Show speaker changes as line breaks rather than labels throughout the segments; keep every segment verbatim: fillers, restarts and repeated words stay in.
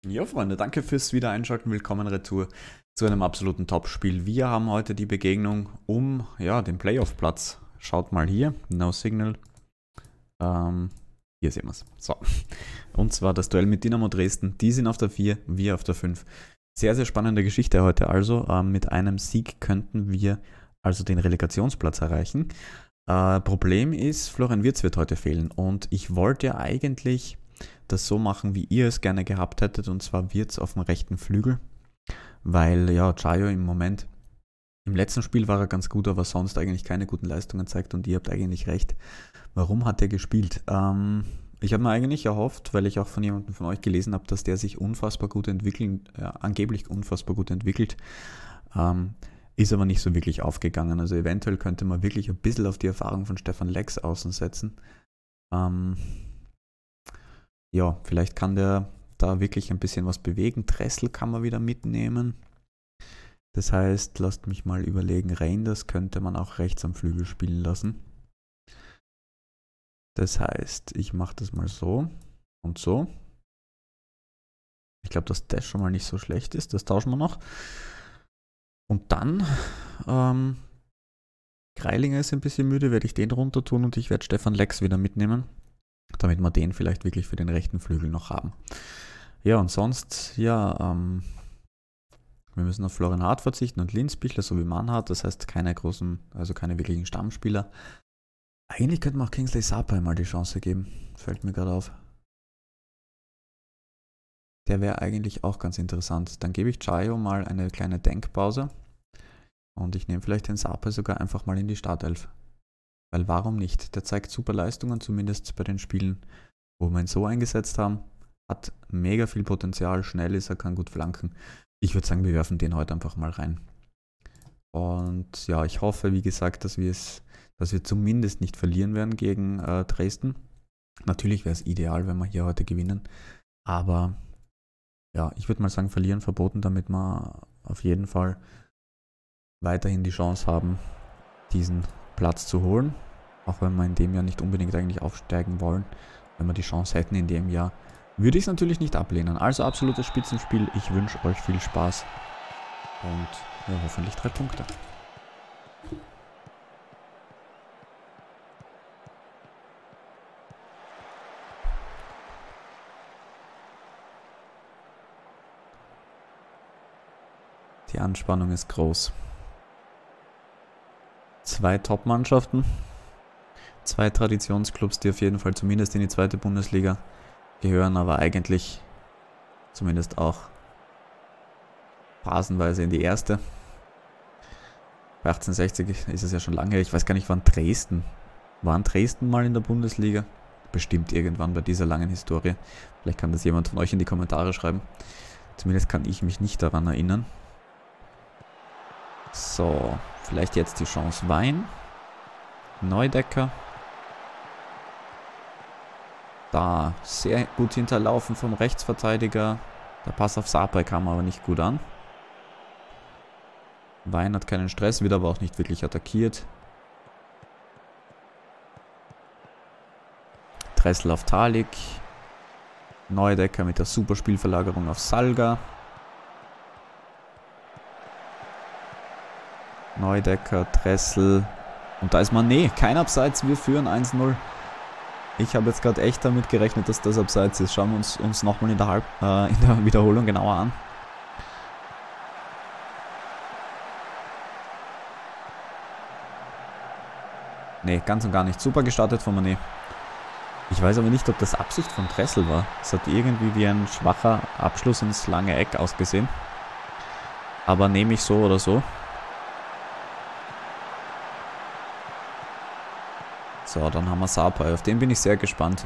Ja, Freunde, danke fürs Wiedereinschalten. Willkommen retour zu einem absoluten Top-Spiel. Wir haben heute die Begegnung um ja, den Playoff-Platz. Schaut mal hier, No Signal. Ähm, hier sehen wir es. So. Und zwar das Duell mit Dynamo Dresden. Die sind auf der vier, wir auf der fünf. Sehr, sehr spannende Geschichte heute also. Ähm, mit einem Sieg könnten wir also den Relegationsplatz erreichen. Äh, Problem ist, Florian Wirtz wird heute fehlen. Und ich wollte ja eigentlich das so machen, wie ihr es gerne gehabt hättet, und zwar Wirtz auf dem rechten Flügel, weil ja, Chayo im Moment, im letzten Spiel war er ganz gut, aber sonst eigentlich keine guten Leistungen zeigt und ihr habt eigentlich recht. Warum hat er gespielt? Ähm, ich habe mir eigentlich erhofft, weil ich auch von jemandem von euch gelesen habe, dass der sich unfassbar gut entwickeln, äh, angeblich unfassbar gut entwickelt, ähm, ist aber nicht so wirklich aufgegangen. Also eventuell könnte man wirklich ein bisschen auf die Erfahrung von Stefan Lex außen setzen. Ähm, ja, vielleicht kann der da wirklich ein bisschen was bewegen. Dressel kann man wieder mitnehmen. Das heißt, lasst mich mal überlegen, Reinders könnte man auch rechts am Flügel spielen lassen. Das heißt, ich mache das mal so und so. Ich glaube, dass das schon mal nicht so schlecht ist. Das tauschen wir noch. Und dann, ähm, Greilinger ist ein bisschen müde, werde ich den runter tun und ich werde Stefan Lex wieder mitnehmen, damit wir den vielleicht wirklich für den rechten Flügel noch haben. Ja, und sonst, ja, ähm, wir müssen auf Florian Hart verzichten und Linzbichler sowie Mannhardt, das heißt keine großen, also keine wirklichen Stammspieler. Eigentlich könnte man auch Kingsley Sapai mal die Chance geben, fällt mir gerade auf. Der wäre eigentlich auch ganz interessant. Dann gebe ich Chayo mal eine kleine Denkpause und ich nehme vielleicht den Sapai sogar einfach mal in die Startelf. Weil warum nicht? Der zeigt super Leistungen, zumindest bei den Spielen, wo wir ihn so eingesetzt haben. Hat mega viel Potenzial, schnell ist er, kann gut flanken. Ich würde sagen, wir werfen den heute einfach mal rein. Und ja, ich hoffe, wie gesagt, dass wir es, dass wir zumindest nicht verlieren werden gegen äh, Dresden. Natürlich wäre es ideal, wenn wir hier heute gewinnen. Aber ja, ich würde mal sagen, verlieren verboten, damit wir auf jeden Fall weiterhin die Chance haben, diesen Platz zu holen. Auch wenn wir in dem Jahr nicht unbedingt eigentlich aufsteigen wollen. Wenn wir die Chance hätten in dem Jahr, würde ich es natürlich nicht ablehnen. Also absolutes Spitzenspiel. Ich wünsche euch viel Spaß und ja, hoffentlich drei Punkte. Die Anspannung ist groß. Zwei Top-Mannschaften. Zwei Traditionsclubs, die auf jeden Fall zumindest in die zweite Bundesliga gehören, aber eigentlich zumindest auch phasenweise in die erste. Bei achtzehnhundertsechzig ist es ja schon lange her. Ich weiß gar nicht, wann Dresden. Waren Dresden mal in der Bundesliga? Bestimmt irgendwann bei dieser langen Historie. Vielleicht kann das jemand von euch in die Kommentare schreiben. Zumindest kann ich mich nicht daran erinnern. So, vielleicht jetzt die Chance Wein. Neudecker. Da, sehr gut hinterlaufen vom Rechtsverteidiger. Der Pass auf Sapai kam aber nicht gut an. Wein hat keinen Stress, wird aber auch nicht wirklich attackiert. Dressel auf Talik. Neudecker mit der Superspielverlagerung auf Salga. Neudecker, Dressel. Und da ist Mané, kein Abseits, wir führen eins null. Ich habe jetzt gerade echt damit gerechnet, dass das Abseits ist. Schauen wir uns, uns nochmal in, äh, in der Wiederholung genauer an. Ne, ganz und gar nicht. Super gestartet von Mané. Ich weiß aber nicht, ob das Absicht von Dressel war. Es hat irgendwie wie ein schwacher Abschluss ins lange Eck ausgesehen. Aber nehme ich so oder so. So, dann haben wir Sapai. Auf den bin ich sehr gespannt.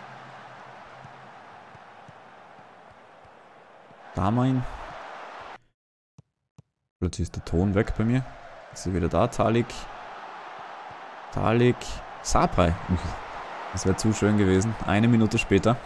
Da haben wir ihn. Plötzlich ist der Ton weg bei mir. Ist er wieder da? Talik. Talik. Sapai. Das wäre zu schön gewesen. Eine Minute später.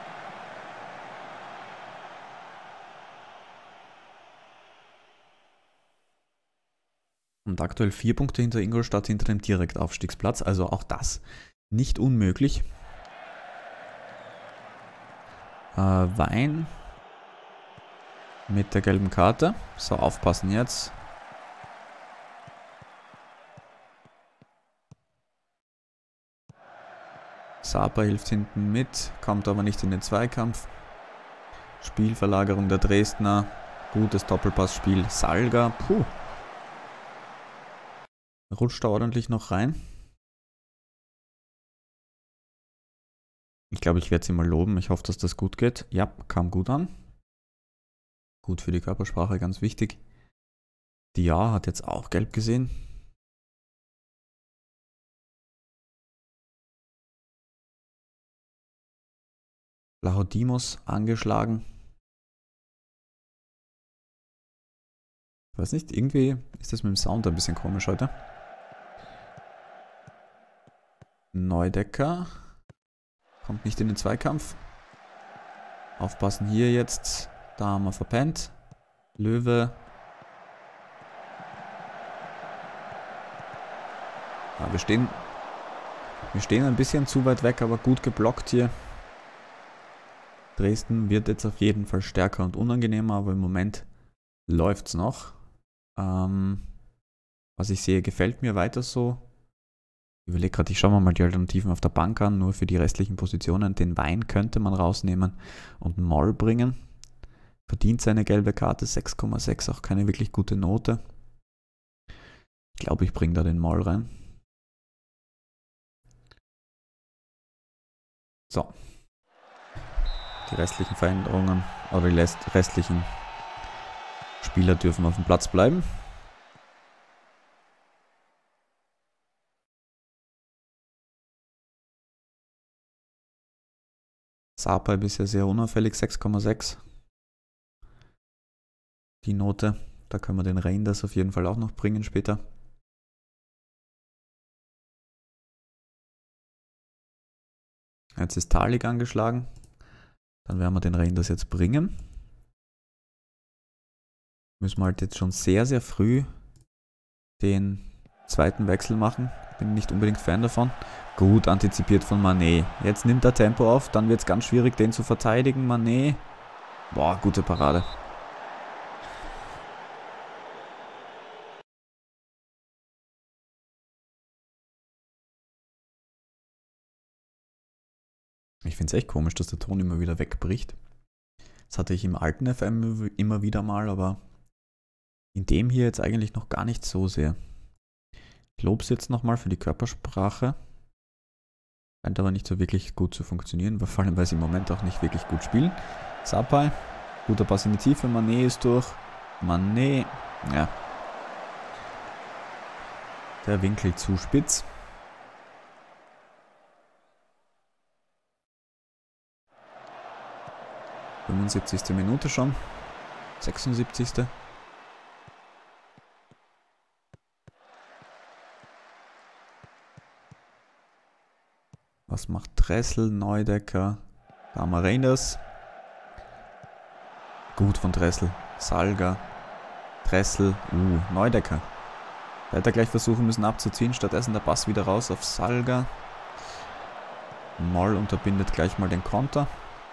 Und aktuell vier Punkte hinter Ingolstadt, hinter dem Direktaufstiegsplatz. Also auch das nicht unmöglich. Äh, Wein Mit der gelben Karte. So, aufpassen jetzt. Sapa hilft hinten mit, kommt aber nicht in den Zweikampf. Spielverlagerung der Dresdner. Gutes Doppelpassspiel. Salga. Puh. Rutscht da ordentlich noch rein. Ich glaube, ich werde sie mal loben. Ich hoffe, dass das gut geht. Ja, kam gut an. Gut für die Körpersprache, ganz wichtig. Dia hat jetzt auch gelb gesehen. Lahodimos angeschlagen. Ich weiß nicht, irgendwie ist das mit dem Sound ein bisschen komisch heute. Neudecker. Kommt nicht in den Zweikampf. Aufpassen hier jetzt. Da haben wir verpennt. Löwe. Ja, wir stehen, wir stehen ein bisschen zu weit weg, aber gut geblockt hier. Dresden wird jetzt auf jeden Fall stärker und unangenehmer, aber im Moment läuft es noch. Ähm, was ich sehe, gefällt mir weiter so. Ich überlege gerade, ich schaue mir mal die Alternativen auf der Bank an, nur für die restlichen Positionen. Den Wein könnte man rausnehmen und Moll bringen. Verdient seine gelbe Karte, sechs Komma sechs, auch keine wirklich gute Note. Ich glaube, ich bringe da den Moll rein. So. Die restlichen Veränderungen, oder die restlichen Spieler dürfen auf dem Platz bleiben. Sapa bisher sehr unauffällig, sechs Komma sechs. Die Note, da können wir den Reinders auf jeden Fall auch noch bringen später. Jetzt ist Talik angeschlagen. Dann werden wir den Reinders jetzt bringen. Müssen wir halt jetzt schon sehr, sehr früh den zweiten Wechsel machen. Bin nicht unbedingt Fan davon. Gut antizipiert von Mané. Jetzt nimmt er Tempo auf. Dann wird es ganz schwierig, den zu verteidigen. Mané. Boah, gute Parade. Ich finde es echt komisch, dass der Ton immer wieder wegbricht. Das hatte ich im alten F M immer wieder mal, aber in dem hier jetzt eigentlich noch gar nicht so sehr. Ich lobe es jetzt nochmal für die Körpersprache. Scheint aber nicht so wirklich gut zu funktionieren, vor allem weil sie im Moment auch nicht wirklich gut spielen. Sapai, guter Pass in die Tiefe, Mané ist durch. Mané, ja. Der Winkel zu spitz. fünfundsiebzigste Minute schon. sechsundsiebzigste Was macht Dressel, Neudecker? Da haben wir Reinders. Gut von Dressel. Salga. Dressel. Uh, Neudecker. Da hätte er gleich versuchen müssen abzuziehen. Stattdessen der Pass wieder raus auf Salga. Moll unterbindet gleich mal den Konter.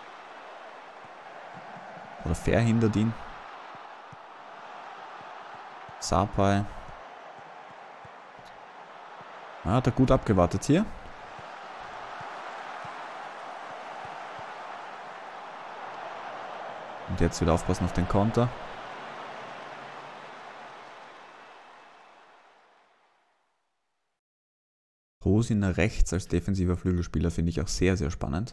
Oder verhindert ihn. Sapai. Ja, hat er gut abgewartet hier. Und jetzt wieder aufpassen auf den Konter. Hosiner rechts als defensiver Flügelspieler finde ich auch sehr, sehr spannend.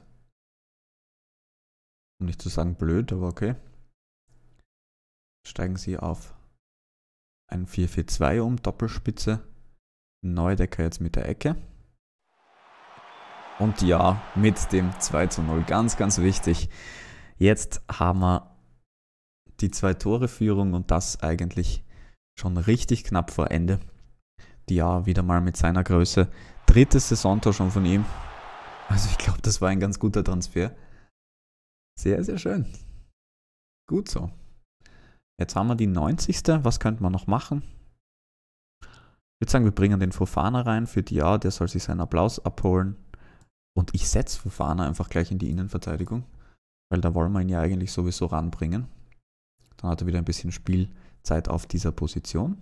Um nicht zu sagen blöd, aber okay. Steigen sie auf ein vier vier zwei um, Doppelspitze. Neudecker jetzt mit der Ecke. Und ja, mit dem zwei zu null. Ganz, ganz wichtig. Jetzt haben wir die Zwei-Tore-Führung und das eigentlich schon richtig knapp vor Ende. Ja, wieder mal mit seiner Größe. Drittes Saisontor schon von ihm. Also ich glaube, das war ein ganz guter Transfer. Sehr, sehr schön. Gut so. Jetzt haben wir die neunzigste Was könnte man noch machen? Ich würde sagen, wir bringen den Fofana rein für Dia. Der soll sich seinen Applaus abholen. Und ich setze Fofana einfach gleich in die Innenverteidigung. Weil da wollen wir ihn ja eigentlich sowieso ranbringen. Dann hat er wieder ein bisschen Spielzeit auf dieser Position.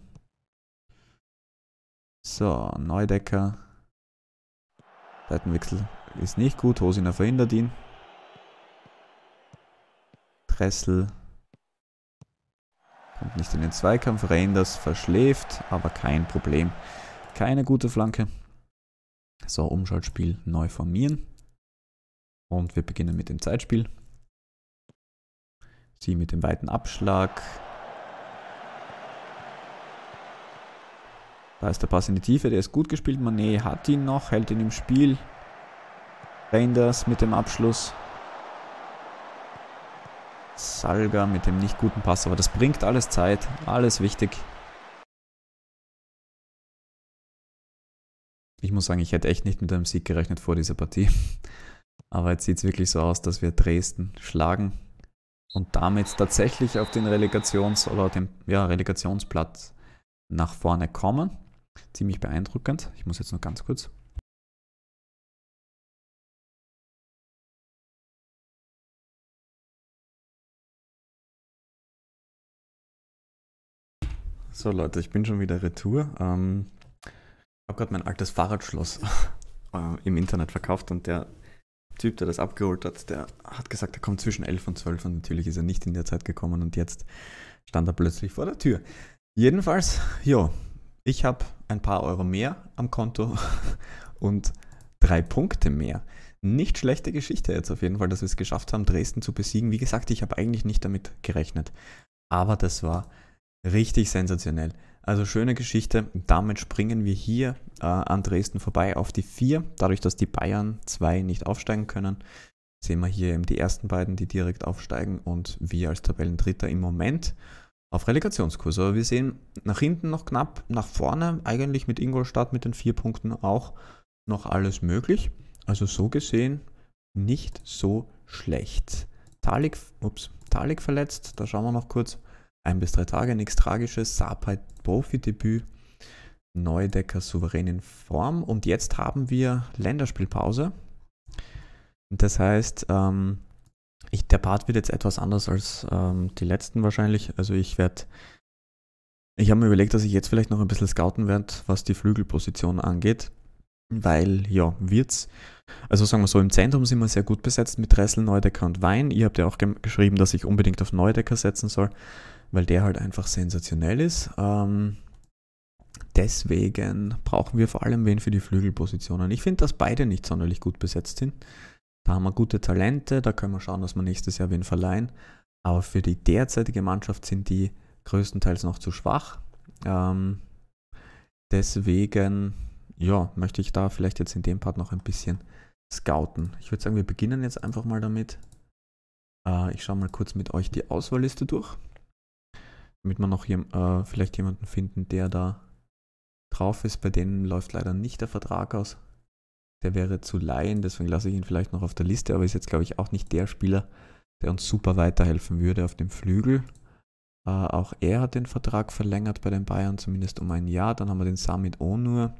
So, Neudecker. Seitenwechsel ist nicht gut. Hosiner verhindert ihn. Dressel kommt nicht in den Zweikampf. Reinders verschläft, aber kein Problem. Keine gute Flanke. So, Umschaltspiel neu formieren. Und wir beginnen mit dem Zeitspiel. Sie mit dem weiten Abschlag. Da ist der Pass in die Tiefe, der ist gut gespielt. Mané hat ihn noch, hält ihn im Spiel. Reinders mit dem Abschluss. Salga mit dem nicht guten Pass, aber das bringt alles Zeit, alles wichtig. Ich muss sagen, ich hätte echt nicht mit einem Sieg gerechnet vor dieser Partie. Aber jetzt sieht es wirklich so aus, dass wir Dresden schlagen und damit tatsächlich auf den Relegations- oder den ja, Relegationsplatz nach vorne kommen. Ziemlich beeindruckend. Ich muss jetzt noch ganz kurz. So Leute, ich bin schon wieder retour. Ähm, ich habe gerade mein altes Fahrradschloss äh, im Internet verkauft und der Typ, der das abgeholt hat, der hat gesagt, er kommt zwischen elf und zwölf und natürlich ist er nicht in der Zeit gekommen und jetzt stand er plötzlich vor der Tür. Jedenfalls, ja, ich habe ein paar Euro mehr am Konto und drei Punkte mehr. Nicht schlechte Geschichte jetzt auf jeden Fall, dass wir es geschafft haben, Dresden zu besiegen. Wie gesagt, ich habe eigentlich nicht damit gerechnet, aber das war richtig sensationell. Also schöne Geschichte. Damit springen wir hier äh, an Dresden vorbei auf die vier. Dadurch, dass die Bayern zwei nicht aufsteigen können, sehen wir hier eben die ersten beiden, die direkt aufsteigen und wir als Tabellendritter im Moment auf Relegationskurs. Aber wir sehen nach hinten noch knapp, nach vorne eigentlich mit Ingolstadt mit den vier Punkten auch noch alles möglich. Also so gesehen nicht so schlecht. Talik, ups, Talik verletzt, da schauen wir noch kurz. Ein bis drei Tage, nichts Tragisches. Sapai Profidebüt. Neudecker souverän in Form. Und jetzt haben wir Länderspielpause. Das heißt, ähm, ich, der Part wird jetzt etwas anders als ähm, die letzten wahrscheinlich. Also ich werde, ich habe mir überlegt, dass ich jetzt vielleicht noch ein bisschen scouten werde, was die Flügelposition angeht. Weil, ja, wird's. Also sagen wir so, im Zentrum sind wir sehr gut besetzt mit Dressel, Neudecker und Wein. Ihr habt ja auch ge- geschrieben, dass ich unbedingt auf Neudecker setzen soll, weil der halt einfach sensationell ist. Ähm, deswegen brauchen wir vor allem wen für die Flügelpositionen. Ich finde, dass beide nicht sonderlich gut besetzt sind. Da haben wir gute Talente, da können wir schauen, dass wir nächstes Jahr wen verleihen. Aber für die derzeitige Mannschaft sind die größtenteils noch zu schwach. Ähm, deswegen, ja, möchte ich da vielleicht jetzt in dem Part noch ein bisschen scouten. Ich würde sagen, wir beginnen jetzt einfach mal damit. Äh, ich schaue mal kurz mit euch die Auswahlliste durch, damit wir noch jem, äh, vielleicht jemanden finden, der da drauf ist. Bei denen läuft leider nicht der Vertrag aus. Der wäre zu leihen, deswegen lasse ich ihn vielleicht noch auf der Liste, aber ist jetzt, glaube ich, auch nicht der Spieler, der uns super weiterhelfen würde auf dem Flügel. Äh, auch er hat den Vertrag verlängert bei den Bayern, zumindest um ein Jahr. Dann haben wir den Samit Onur.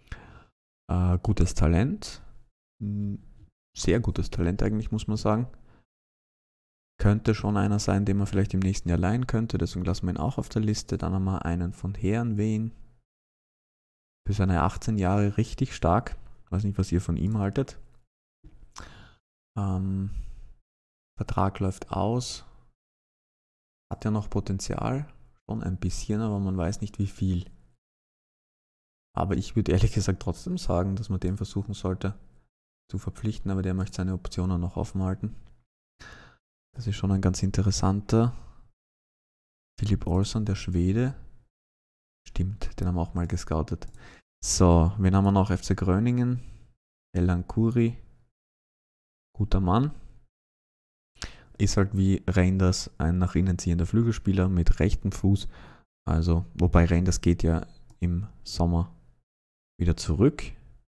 Äh, gutes Talent. Sehr gutes Talent eigentlich, muss man sagen. Könnte schon einer sein, den man vielleicht im nächsten Jahr leihen könnte, deswegen lassen wir ihn auch auf der Liste. Dann haben wir einen von Herrenwehen. Für seine achtzehn Jahre richtig stark. Ich weiß nicht, was ihr von ihm haltet. Ähm, Vertrag läuft aus. Hat ja noch Potenzial. Schon ein bisschen, aber man weiß nicht wie viel. Aber ich würde ehrlich gesagt trotzdem sagen, dass man den versuchen sollte zu verpflichten, aber der möchte seine Optionen noch offen halten. Das ist schon ein ganz interessanter. Philipp Olsson, der Schwede. Stimmt, den haben wir auch mal gescoutet. So, wen haben wir noch? F C Gröningen. Elan Kuri. Guter Mann. Ist halt wie Reinders ein nach innen ziehender Flügelspieler mit rechtem Fuß. Also, wobei Reinders geht ja im Sommer wieder zurück.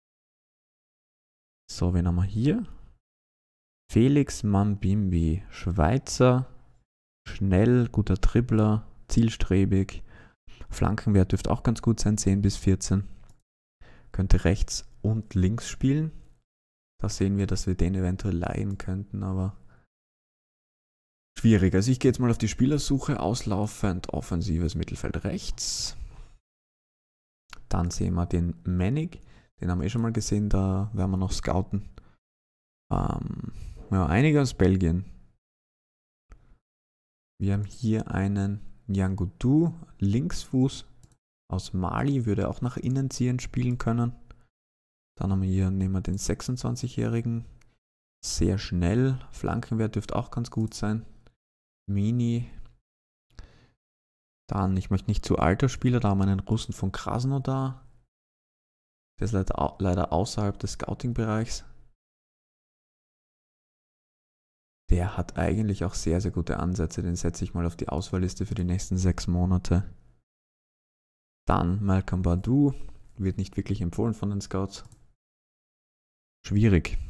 So, wen haben wir hier? Felix Mambimbi. Schweizer. Schnell, guter Dribbler. Zielstrebig. Flankenwert dürfte auch ganz gut sein, zehn bis vierzehn. Könnte rechts und links spielen. Da sehen wir, dass wir den eventuell leihen könnten, aber Schwierig. Also ich gehe jetzt mal auf die Spielersuche. Auslaufend offensives Mittelfeld rechts. Dann sehen wir den Mannig. Den haben wir eh schon mal gesehen. Da werden wir noch scouten. Ähm, ja, einige aus Belgien. Wir haben hier einen Nyangudu, Linksfuß aus Mali. Würde auch nach innen ziehen spielen können. Dann haben wir hier, nehmen wir den sechsundzwanzigjährigen. Sehr schnell. Flankenwert dürfte auch ganz gut sein. Mini. Dann, ich möchte nicht zu alter Spieler, da haben wir einen Russen von Krasnodar. Der ist leider, leider außerhalb des Scouting-Bereichs. Der hat eigentlich auch sehr, sehr gute Ansätze. Den setze ich mal auf die Auswahlliste für die nächsten sechs Monate. Dann Malcolm Badu. Wird nicht wirklich empfohlen von den Scouts. Schwierig.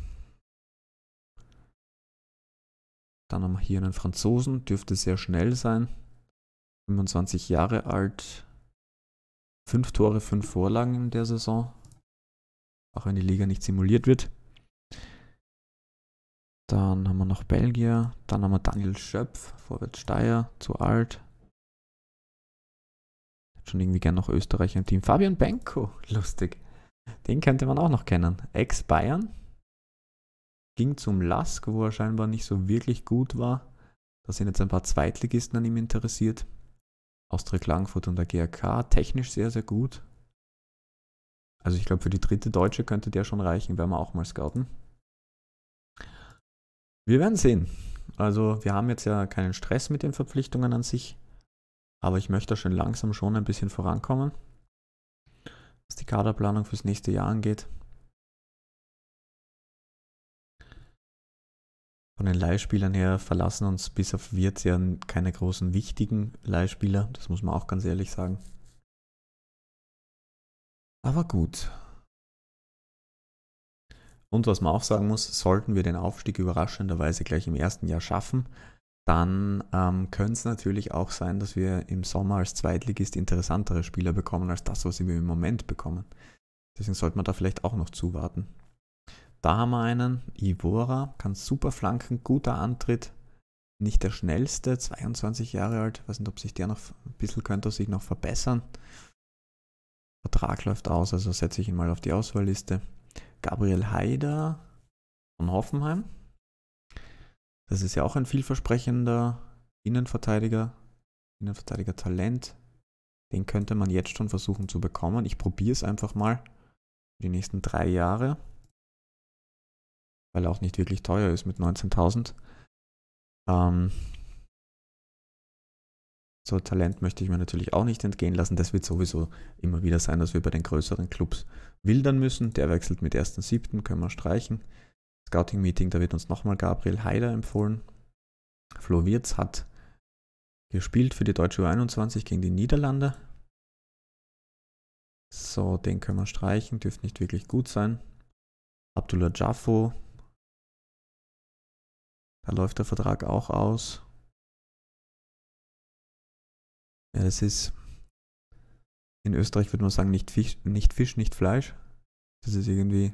Dann haben wir hier einen Franzosen. Dürfte sehr schnell sein. fünfundzwanzig Jahre alt. Fünf Tore, fünf Vorlagen in der Saison. Auch wenn die Liga nicht simuliert wird. Dann haben wir noch Belgier. Dann haben wir Daniel Schöpf, Vorwärts Steyr, zu alt. Hat schon irgendwie gern noch Österreicher im Team. Fabian Benko, lustig. Den könnte man auch noch kennen. Ex-Bayern. Ging zum Lask, wo er scheinbar nicht so wirklich gut war. Da sind jetzt ein paar Zweitligisten an ihm interessiert. Austria Klagenfurt und der G R K. Technisch sehr, sehr gut. Also ich glaube, für die dritte Deutsche könnte der schon reichen. Werden wir auch mal scouten. Wir werden sehen. Also wir haben jetzt ja keinen Stress mit den Verpflichtungen an sich. Aber ich möchte schon langsam schon ein bisschen vorankommen. Was die Kaderplanung fürs nächste Jahr angeht. Von den Leihspielern her verlassen uns bis auf Wirtz ja keine großen wichtigen Leihspieler. Das muss man auch ganz ehrlich sagen. Aber gut. Und was man auch sagen muss, sollten wir den Aufstieg überraschenderweise gleich im ersten Jahr schaffen, dann ähm, könnte es natürlich auch sein, dass wir im Sommer als Zweitligist interessantere Spieler bekommen, als das, was wir im Moment bekommen. Deswegen sollte man da vielleicht auch noch zuwarten. Da haben wir einen, Ivora, kann super flanken, guter Antritt, nicht der schnellste, zweiundzwanzig Jahre alt, weiß nicht, ob sich der noch ein bisschen könnte sich noch verbessern. Vertrag läuft aus, also setze ich ihn mal auf die Auswahlliste. Gabriel Haider von Hoffenheim. Das ist ja auch ein vielversprechender Innenverteidiger, Innenverteidiger-Talent. Den könnte man jetzt schon versuchen zu bekommen. Ich probiere es einfach mal für die nächsten drei Jahre, weil er auch nicht wirklich teuer ist mit neunzehntausend. Ähm, so Talent möchte ich mir natürlich auch nicht entgehen lassen. Das wird sowieso immer wieder sein, dass wir bei den größeren Clubs wildern müssen. Der wechselt mit ersten siebten, können wir streichen. Scouting-Meeting, da wird uns nochmal Gabriel Haider empfohlen. Flo Wirtz hat gespielt für die deutsche U einundzwanzig gegen die Niederlande. So, den können wir streichen, dürfte nicht wirklich gut sein. Abdullah Jaffo. Da läuft der Vertrag auch aus. Ja, das ist, in Österreich würde man sagen, nicht Fisch, nicht Fisch, nicht Fleisch. Das ist irgendwie,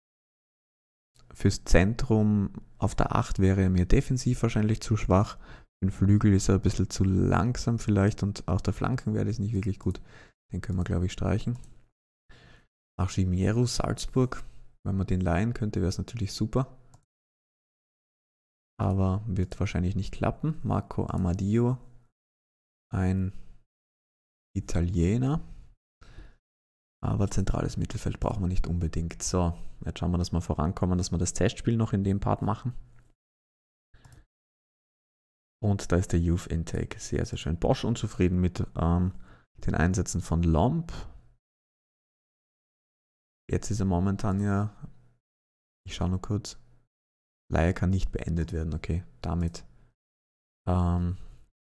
fürs Zentrum auf der acht wäre er mir defensiv wahrscheinlich zu schwach. Für den Flügel ist er ein bisschen zu langsam vielleicht und auch der Flankenwert ist nicht wirklich gut. Den können wir, glaube ich, streichen. Archimiero, Salzburg. Wenn man den leihen könnte, wäre es natürlich super. Aber wird wahrscheinlich nicht klappen. Marco Amadio, ein Italiener. Aber zentrales Mittelfeld brauchen wir nicht unbedingt. So, jetzt schauen wir, dass wir vorankommen, dass wir das Testspiel noch in dem Part machen. Und da ist der Youth Intake. Sehr, sehr schön. Bosch unzufrieden mit ähm, den Einsätzen von Lomb. Jetzt ist er momentan ja, ich schaue nur kurz, Leihe kann nicht beendet werden. Okay, damit. Ähm,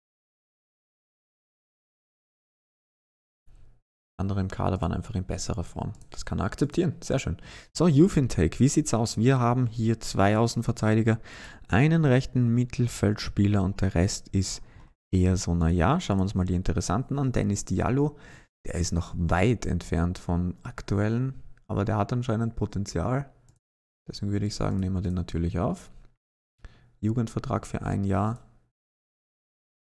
andere im Kader waren einfach in besserer Form. Das kann er akzeptieren. Sehr schön. So, Youth Intake. Wie sieht's aus? Wir haben hier zwei Außenverteidiger, einen rechten Mittelfeldspieler und der Rest ist eher so, naja, schauen wir uns mal die Interessanten an. Dennis Diallo, der ist noch weit entfernt von aktuellen, aber der hat anscheinend Potenzial. Deswegen würde ich sagen, nehmen wir den natürlich auf. Jugendvertrag für ein Jahr.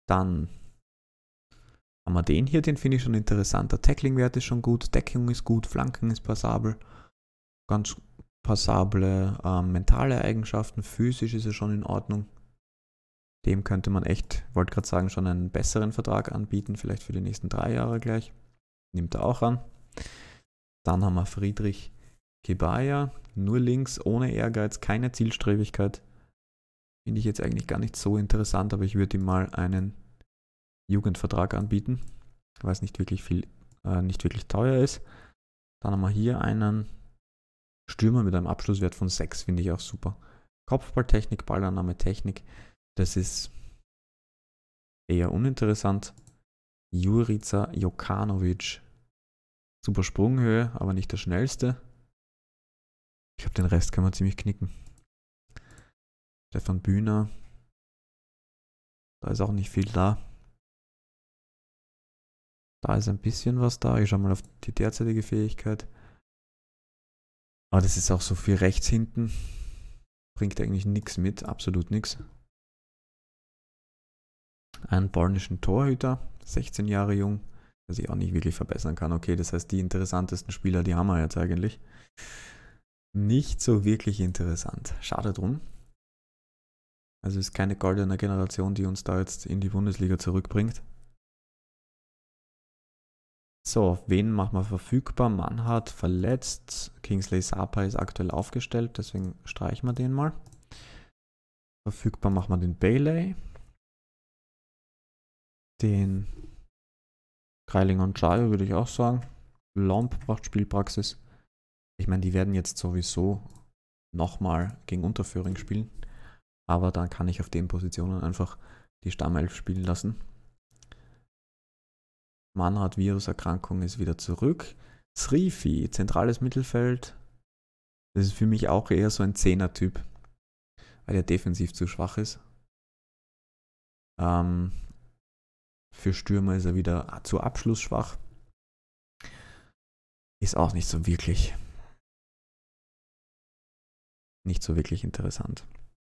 Dann haben wir den hier, den finde ich schon interessant. Der Tackling-Wert ist schon gut, Deckung ist gut, Flanken ist passabel. Ganz passable äh, mentale Eigenschaften, physisch ist er schon in Ordnung. Dem könnte man echt, wollte gerade sagen, schon einen besseren Vertrag anbieten, vielleicht für die nächsten drei Jahre gleich. Nimmt er auch an. Dann haben wir Friedrich Kebaya, nur links, ohne Ehrgeiz, keine Zielstrebigkeit. Finde ich jetzt eigentlich gar nicht so interessant, aber ich würde ihm mal einen Jugendvertrag anbieten, weil es nicht wirklich viel, äh, nicht wirklich teuer ist. Dann haben wir hier einen Stürmer mit einem Abschlusswert von sechs, finde ich auch super. Kopfballtechnik, Ballannahme, Technik, das ist eher uninteressant. Jurica Jokanovic, super Sprunghöhe, aber nicht der schnellste. Ich glaube, den Rest kann man ziemlich knicken. Stefan Bühner, da ist auch nicht viel da. Da ist ein bisschen was da. Ich schaue mal auf die derzeitige Fähigkeit. Aber das ist auch so viel rechts hinten. Bringt eigentlich nichts mit, absolut nichts. Einen polnischen Torhüter, sechzehn Jahre jung, der sich auch nicht wirklich verbessern kann. Okay, das heißt, die interessantesten Spieler, die haben wir jetzt eigentlich. Nicht so wirklich interessant. Schade drum. Also ist keine goldene Generation, die uns da jetzt in die Bundesliga zurückbringt. So, wen machen wir verfügbar? Mannhardt verletzt. Kingsley Sapa ist aktuell aufgestellt, deswegen streichen wir den mal. Verfügbar machen wir den Bailey. Den Greiling und Jayo würde ich auch sagen. Lomb braucht Spielpraxis. Ich meine, die werden jetzt sowieso nochmal gegen Unterföhring spielen. Aber dann kann ich auf den Positionen einfach die Stammelf spielen lassen. Mannhardt Viruserkrankung ist wieder zurück. Srifi, zentrales Mittelfeld. Das ist für mich auch eher so ein Zehner-Typ, weil er defensiv zu schwach ist. Ähm, für Stürmer ist er wieder zu abschlussschwach. Ist auch nicht so wirklich, nicht so wirklich interessant.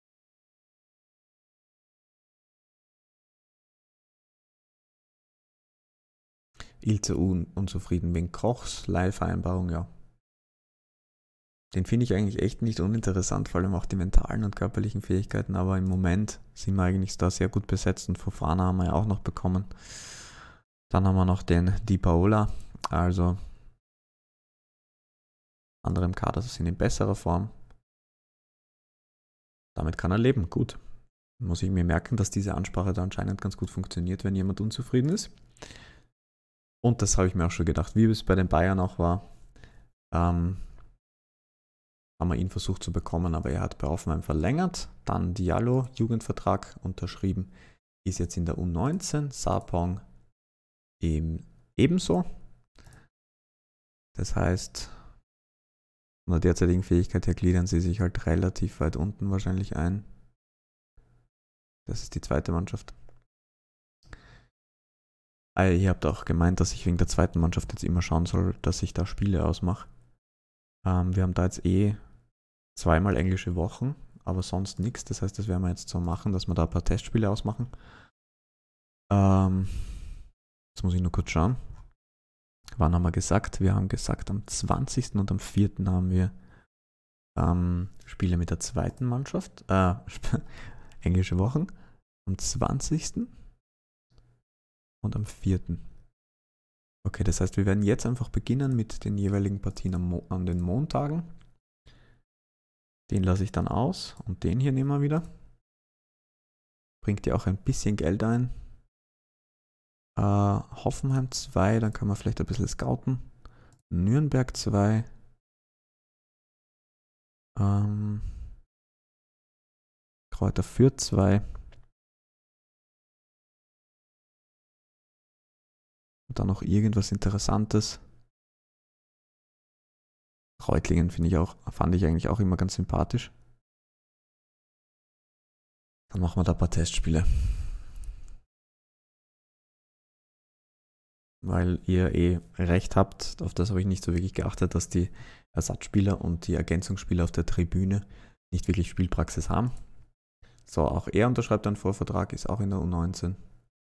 Ilze un unzufrieden wegen Kochs, Leihvereinbarung, ja. Den finde ich eigentlich echt nicht uninteressant, vor allem auch die mentalen und körperlichen Fähigkeiten, aber im Moment sind wir eigentlich da sehr gut besetzt und Fofana haben wir ja auch noch bekommen. Dann haben wir noch den Di Paola, also andere im Kader sind in besserer Form. Damit kann er leben, gut. Muss ich mir merken, dass diese Ansprache da anscheinend ganz gut funktioniert, wenn jemand unzufrieden ist. Und das habe ich mir auch schon gedacht, wie es bei den Bayern auch war, ähm, haben wir ihn versucht zu bekommen, aber er hat bei Hoffenheim verlängert. Dann Diallo, Jugendvertrag unterschrieben, ist jetzt in der U neunzehn, Sarpong eben, ebenso. Das heißt, von der derzeitigen Fähigkeit her gliedern sie sich halt relativ weit unten wahrscheinlich ein. Das ist die zweite Mannschaft. Ihr habt auch gemeint, dass ich wegen der zweiten Mannschaft jetzt immer schauen soll, dass ich da Spiele ausmache. Ähm, wir haben da jetzt eh zweimal englische Wochen, aber sonst nichts. Das heißt, das werden wir jetzt so machen, dass wir da ein paar Testspiele ausmachen. Ähm, jetzt muss ich nur kurz schauen. Wann haben wir gesagt? Wir haben gesagt, am zwanzigsten und am vierten haben wir ähm, Spiele mit der zweiten Mannschaft. Äh, englische Wochen. Am zwanzigsten und am vierten Okay, das heißt, wir werden jetzt einfach beginnen mit den jeweiligen Partien am Mo an den Montagen. Den lasse ich dann aus und den hier nehmen wir wieder. Bringt ja auch ein bisschen Geld ein. Äh, Hoffenheim zwei, dann können wir vielleicht ein bisschen scouten. Nürnberg zwei. Ähm, Kräuter Fürth zwei. Und dann noch irgendwas Interessantes. Reutlingen finde ich auch, fand ich eigentlich auch immer ganz sympathisch. Dann machen wir da ein paar Testspiele. Weil ihr eh recht habt, auf das habe ich nicht so wirklich geachtet, dass die Ersatzspieler und die Ergänzungsspieler auf der Tribüne nicht wirklich Spielpraxis haben. So, auch er unterschreibt einen Vorvertrag, ist auch in der U neunzehn.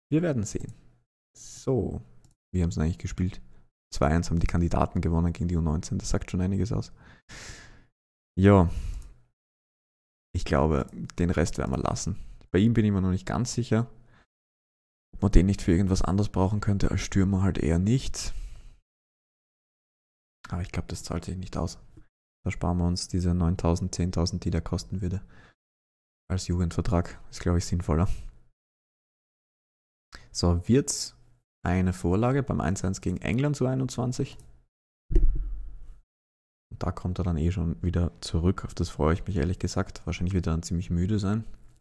Wir werden sehen. So, wir haben es eigentlich gespielt. zwei eins haben die Kandidaten gewonnen gegen die U neunzehn. Das sagt schon einiges aus. Ja, ich glaube, den Rest werden wir lassen. Bei ihm bin ich mir noch nicht ganz sicher, ob man den nicht für irgendwas anderes brauchen könnte. Als Stürmer halt eher nicht. Aber ich glaube, das zahlt sich nicht aus. Da sparen wir uns diese neuntausend, zehntausend, die der kosten würde. Als Jugendvertrag. Ist, glaube ich, sinnvoller. So, wird's eine Vorlage beim eins eins gegen England zu einundzwanzig. Und da kommt er dann eh schon wieder zurück. Auf das freue ich mich ehrlich gesagt. Wahrscheinlich wird er dann ziemlich müde sein.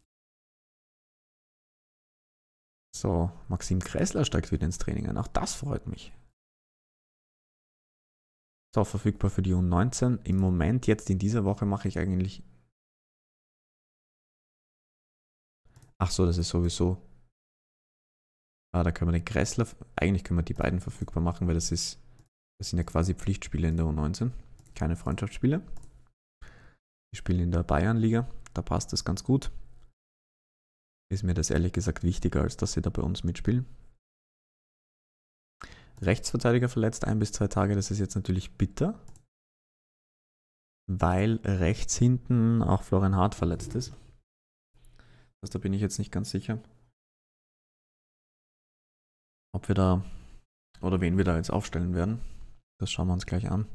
So, Maxim Kressler steigt wieder ins Training ein. Auch das freut mich. So, verfügbar für die U neunzehn. Im Moment, jetzt in dieser Woche, mache ich eigentlich... Ach so, das ist sowieso... Ah, da können wir den Kressler... Eigentlich können wir die beiden verfügbar machen, weil das ist... Das sind ja quasi Pflichtspiele in der U neunzehn. Keine Freundschaftsspiele. Die spielen in der Bayernliga. Da passt das ganz gut. Ist mir das ehrlich gesagt wichtiger, als dass sie da bei uns mitspielen. Rechtsverteidiger verletzt, ein bis zwei Tage. Das ist jetzt natürlich bitter. Weil rechts hinten auch Florian Hart verletzt ist. Also da bin ich jetzt nicht ganz sicher, ob wir da oder wen wir da jetzt aufstellen werden. Das schauen wir uns gleich an.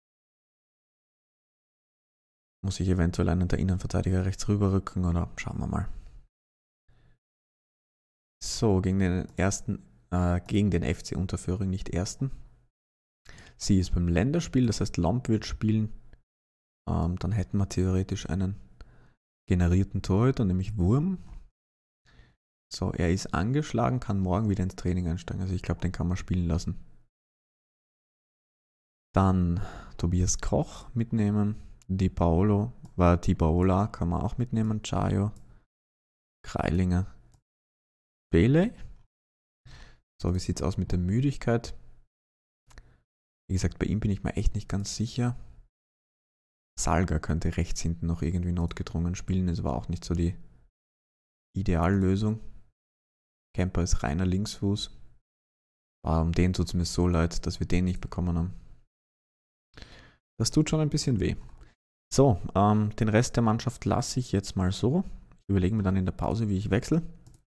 Muss ich eventuell einen der Innenverteidiger rechts rüberrücken oder schauen wir mal. So, gegen den ersten, äh, gegen den F C Unterföhring, nicht ersten. Sie ist beim Länderspiel, das heißt Lamp wird spielen. Ähm, dann hätten wir theoretisch einen generierten Torhüter, nämlich Wurm. So, er ist angeschlagen, kann morgen wieder ins Training einsteigen. Also ich glaube, den kann man spielen lassen. Dann Tobias Koch mitnehmen. Di Paolo, war Di Paola kann man auch mitnehmen. Chayo, Kreilinger, Bele. So, wie sieht es aus mit der Müdigkeit? Wie gesagt, bei ihm bin ich mir echt nicht ganz sicher. Salga könnte rechts hinten noch irgendwie notgedrungen spielen. Das war auch nicht so die Ideallösung. Kemper ist reiner Linksfuß. Aber um den tut es mir so leid, dass wir den nicht bekommen haben. Das tut schon ein bisschen weh. So, ähm, den Rest der Mannschaft lasse ich jetzt mal so. Ich überlege mir dann in der Pause, wie ich wechsle.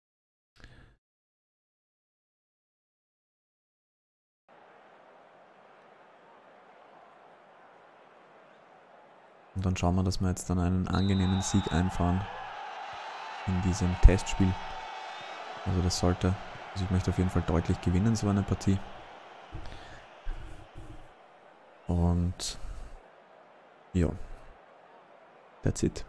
Und dann schauen wir, dass wir jetzt dann einen angenehmen Sieg einfahren in diesem Testspiel. Also das sollte, also ich möchte auf jeden Fall deutlich gewinnen, so eine Partie. Und ja, that's it.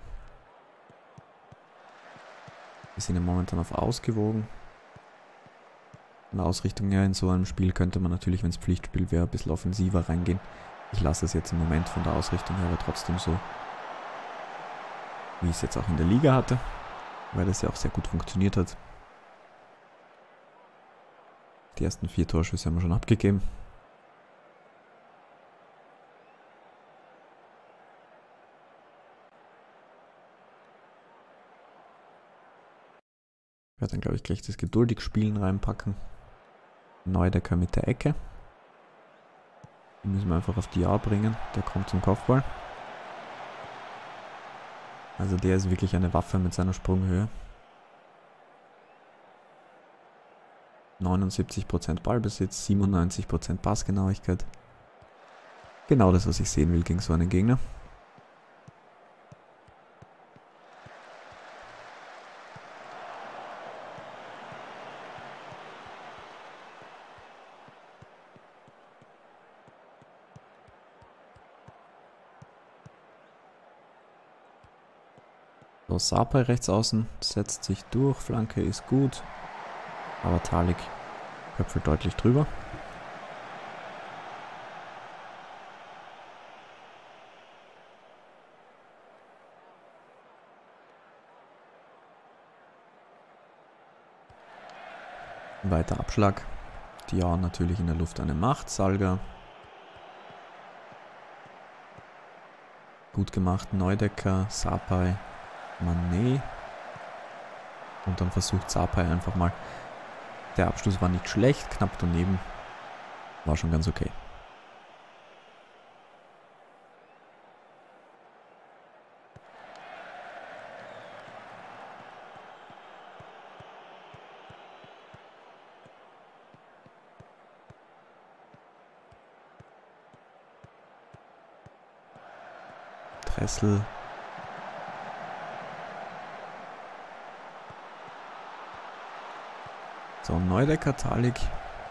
Wir sind ja momentan auf ausgewogen. Von der Ausrichtung her in so einem Spiel könnte man natürlich, wenn es Pflichtspiel wäre, ein bisschen offensiver reingehen. Ich lasse es jetzt im Moment von der Ausrichtung her aber trotzdem so, wie ich es jetzt auch in der Liga hatte, weil das ja auch sehr gut funktioniert hat. Die ersten vier Torschüsse haben wir schon abgegeben. Ich werde dann, glaube ich, gleich das geduldig Spielen reinpacken. Neudecker mit der Ecke. Den müssen wir einfach auf die A bringen. Der kommt zum Kopfball. Also der ist wirklich eine Waffe mit seiner Sprunghöhe. neunundsiebzig Prozent Ballbesitz, siebenundneunzig Prozent Passgenauigkeit. Genau das, was ich sehen will gegen so einen Gegner. So, Sapai rechts außen, setzt sich durch, Flanke ist gut, aber Talik köpfelt deutlich drüber. Weiter Abschlag. Diao natürlich in der Luft eine Macht, Salga. Gut gemacht, Neudecker, Sapai. Mané. Und dann versucht Sapai einfach mal Der Abschluss war nicht schlecht, knapp daneben. War schon ganz okay. Dressel. So, Neudecker, Talik.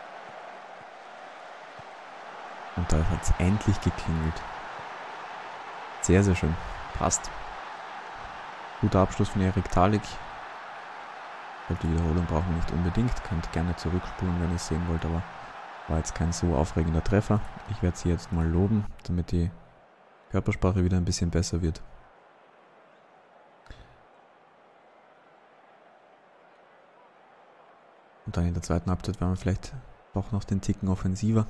Und da hat es endlich geklingelt. Sehr, sehr schön. Passt. Guter Abschluss von Erik Talik. Die Wiederholung brauchen wir nicht unbedingt. Könnt gerne zurückspulen, wenn ihr es sehen wollt, aber war jetzt kein so aufregender Treffer. Ich werde sie jetzt mal loben, damit die Körpersprache wieder ein bisschen besser wird. Und dann in der zweiten Halbzeit werden wir vielleicht doch noch den Ticken offensiver.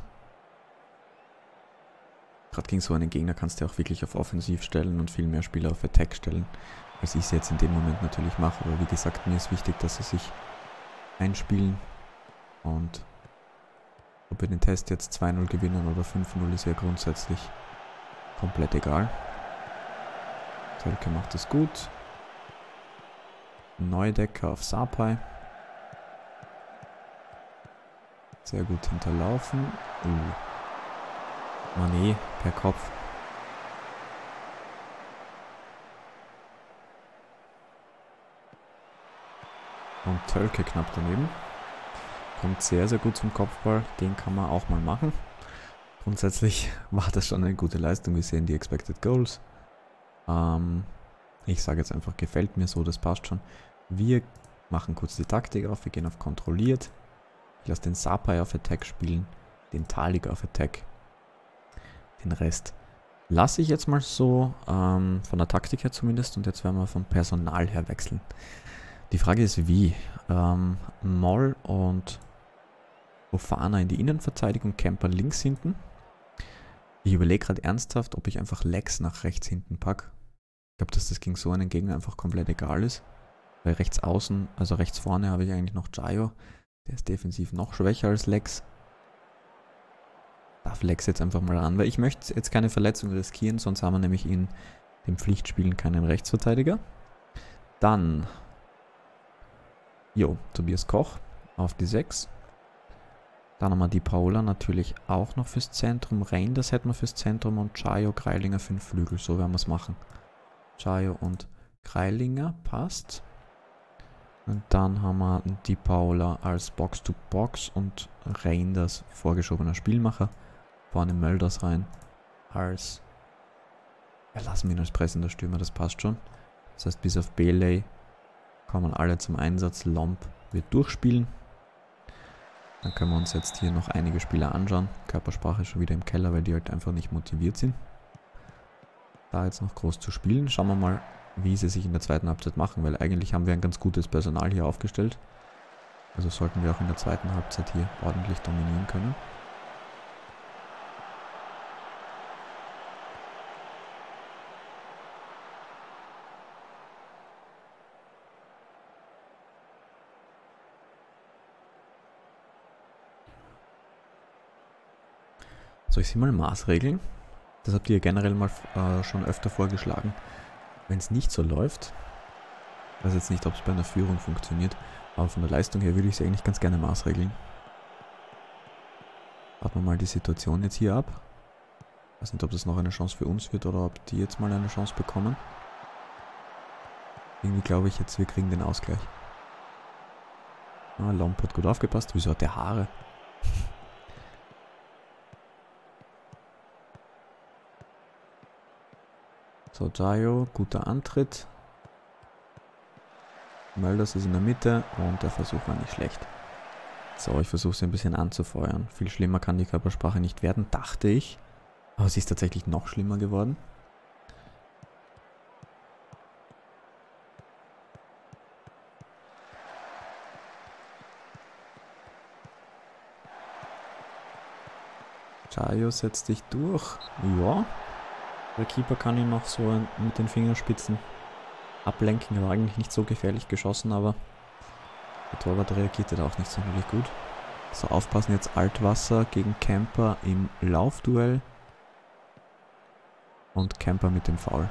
Gerade gegen so einen Gegner kannst du auch wirklich auf Offensiv stellen und viel mehr Spieler auf Attack stellen, als ich es jetzt in dem Moment natürlich mache. Aber wie gesagt, mir ist wichtig, dass sie sich einspielen. Und ob wir den Test jetzt zwei null gewinnen oder fünf null ist ja grundsätzlich komplett egal. Tölke macht es gut. Neudecker auf Sapai. Sehr gut hinterlaufen. Uh. Mané per Kopf. Und Tölke knapp daneben. Kommt sehr, sehr gut zum Kopfball. Den kann man auch mal machen. Grundsätzlich war das schon eine gute Leistung. Wir sehen die Expected Goals. Ähm, ich sage jetzt einfach, gefällt mir so, das passt schon. Wir machen kurz die Taktik auf. Wir gehen auf kontrolliert. Ich lasse den Sapai auf Attack spielen. Den Talik auf Attack. Den Rest lasse ich jetzt mal so, ähm, von der Taktik her zumindest. Und jetzt werden wir vom Personal her wechseln. Die Frage ist wie. Ähm, Moll und Fofana in die Innenverteidigung, Kemper links hinten. Ich überlege gerade ernsthaft, ob ich einfach Lex nach rechts hinten packe. Ich glaube, dass das gegen so einen Gegner einfach komplett egal ist. Weil rechts außen, also rechts vorne habe ich eigentlich noch Jayo. Der ist defensiv noch schwächer als Lex. Darf Lex jetzt einfach mal ran, weil ich möchte jetzt keine Verletzung riskieren, sonst haben wir nämlich in den Pflichtspielen keinen Rechtsverteidiger. Dann, jo, Tobias Koch auf die sechs. Dann haben wir die Paola natürlich auch noch fürs Zentrum. Reinders hätten wir fürs Zentrum und Jayo, Greilinger für den Flügel. So werden wir es machen. Jayo und Greilinger, passt. Und dann haben wir die Paola als Box-to-Box und Reinders vorgeschobener Spielmacher. Vorne Mölders rein als, ja, lassen wir ihn als pressender Stürmer, das passt schon. Das heißt, bis auf Belay kommen alle zum Einsatz. Lomp wird durchspielen. Dann können wir uns jetzt hier noch einige Spieler anschauen. Körpersprache ist schon wieder im Keller, weil die halt einfach nicht motiviert sind, da jetzt noch groß zu spielen. Schauen wir mal, wie sie sich in der zweiten Halbzeit machen, weil eigentlich haben wir ein ganz gutes Personal hier aufgestellt. Also sollten wir auch in der zweiten Halbzeit hier ordentlich dominieren können. Soll ich sie mal maßregeln? Das habt ihr generell mal äh, schon öfter vorgeschlagen. Wenn es nicht so läuft, ich weiß jetzt nicht, ob es bei einer Führung funktioniert, aber von der Leistung her würde ich sie eigentlich ganz gerne maßregeln. Warten wir mal die Situation jetzt hier ab. Ich weiß nicht, ob das noch eine Chance für uns wird oder ob die jetzt mal eine Chance bekommen. Irgendwie glaube ich jetzt, wir kriegen den Ausgleich. Ah, Lomp hat gut aufgepasst. Wieso hat der Haare? So, Jayo, guter Antritt. Mölders ist in der Mitte und der Versuch war nicht schlecht. So, ich versuche sie ein bisschen anzufeuern. Viel schlimmer kann die Körpersprache nicht werden, dachte ich. Aber sie ist tatsächlich noch schlimmer geworden. Jayo, setz dich durch. Ja. Der Keeper kann ihn noch so mit den Fingerspitzen ablenken. Er war eigentlich nicht so gefährlich geschossen, aber Der Torwart reagiert da auch nicht sonderlich gut. So, aufpassen jetzt Altwasser gegen Camper im Laufduell. Und Camper mit dem Foul.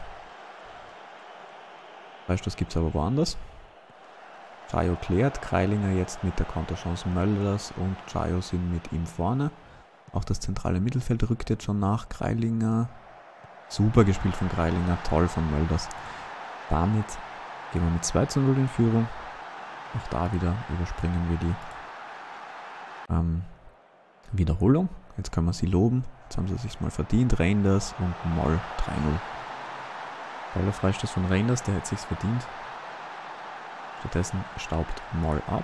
Freistoß gibt es aber woanders. Chayo klärt, Kreilinger jetzt mit der Konterchance Mölders und Chayo sind mit ihm vorne. Auch das zentrale Mittelfeld rückt jetzt schon nach. Kreilinger, super gespielt von Kreilinger, toll von Mölders. Damit gehen wir mit zwei zu null in Führung. Auch da wieder überspringen wir die ähm, Wiederholung. Jetzt können wir sie loben. Jetzt haben sie sich mal verdient. Reinders und Moll drei null. Toller Freistoß von Reinders, der hätte sich's verdient. Stattdessen staubt Moll ab.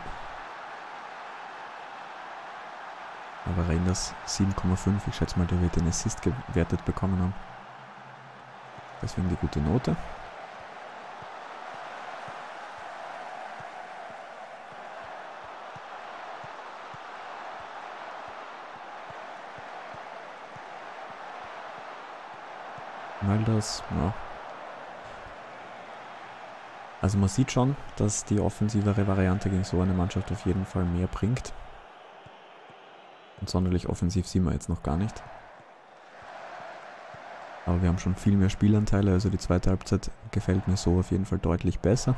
Aber Reinders sieben Komma fünf, ich schätze mal, der wird den Assist gewertet bekommen haben. Deswegen die gute Note. Mölders, ja. Also man sieht schon, dass die offensivere Variante gegen so eine Mannschaft auf jeden Fall mehr bringt. Und sonderlich offensiv sind wir jetzt noch gar nicht. Aber wir haben schon viel mehr Spielanteile, also die zweite Halbzeit gefällt mir so auf jeden Fall deutlich besser.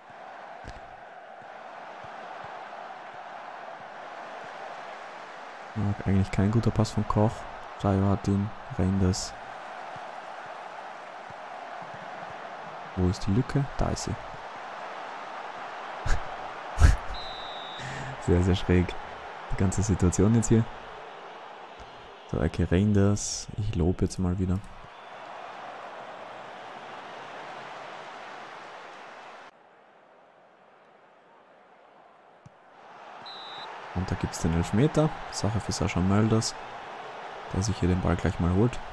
Ja, eigentlich kein guter Pass von Koch. Chayo hat ihn, Reinders. Wo ist die Lücke? Da ist sie. Sehr, sehr schräg. Die ganze Situation jetzt hier. So, okay, Reinders. Ich lobe jetzt mal wieder. Und da gibt es den Elfmeter. Sache für Sascha Mölders, der sich hier den Ball gleich mal holt.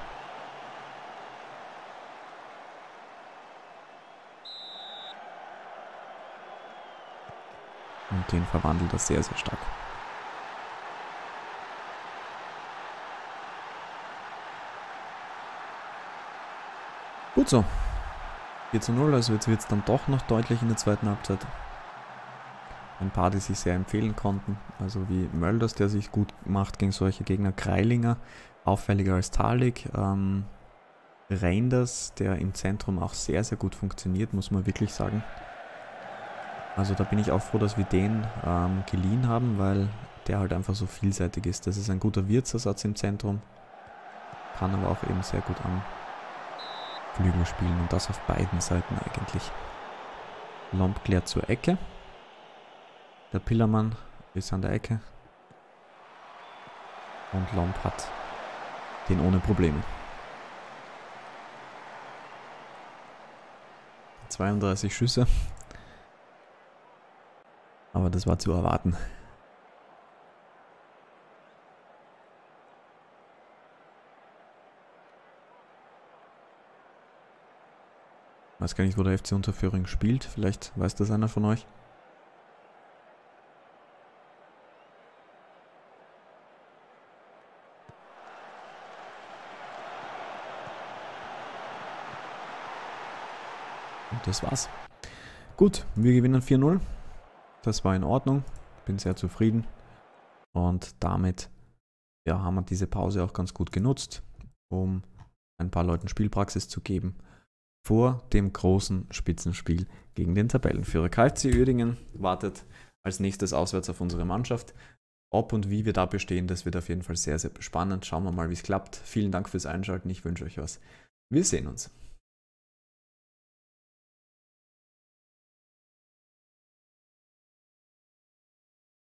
Und den verwandelt er sehr, sehr stark. Gut so. vier zu null, also jetzt wird es dann doch noch deutlich in der zweiten Halbzeit. Ein paar, die sich sehr empfehlen konnten. Also wie Mölders, der sich gut macht gegen solche Gegner. Kreilinger, auffälliger als Talik. Ähm, Reinders, der im Zentrum auch sehr, sehr gut funktioniert, muss man wirklich sagen. Also da bin ich auch froh, dass wir den ähm, geliehen haben, weil der halt einfach so vielseitig ist. Das ist ein guter Wirtsersatz im Zentrum, kann aber auch eben sehr gut am Flügel spielen und das auf beiden Seiten eigentlich. Lomb klärt zur Ecke. Der Pillermann ist an der Ecke. Und Lomb hat den ohne Probleme. zweiunddreißig Schüsse. Aber das war zu erwarten. Ich weiß gar nicht, wo der F C Unterföhring spielt. Vielleicht weiß das einer von euch. Und das war's. Gut, wir gewinnen vier null. Das war in Ordnung. Bin sehr zufrieden. Und damit ja, haben wir diese Pause auch ganz gut genutzt, um ein paar Leuten Spielpraxis zu geben vor dem großen Spitzenspiel gegen den Tabellenführer. K F C Uerdingen wartet als nächstes auswärts auf unsere Mannschaft. Ob und wie wir da bestehen, das wird auf jeden Fall sehr, sehr spannend. Schauen wir mal, wie es klappt. Vielen Dank fürs Einschalten. Ich wünsche euch was. Wir sehen uns.